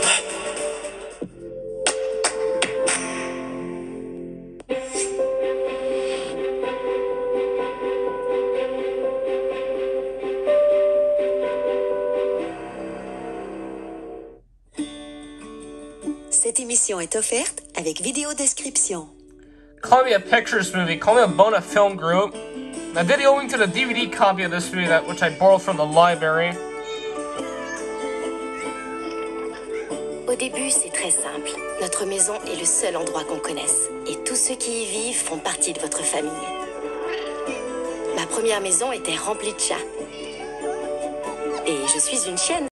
Cette émission est offerte avec vidéo description. Columbia Pictures movie, Columbia Bona Film Group. A video link to the DVD copy of this movie which I borrowed from the library. Au début, c'est très simple. Notre maison est le seul endroit qu'on connaisse. Et tous ceux qui y vivent font partie de votre famille. Ma première maison était remplie de chats. Et je suis une chienne.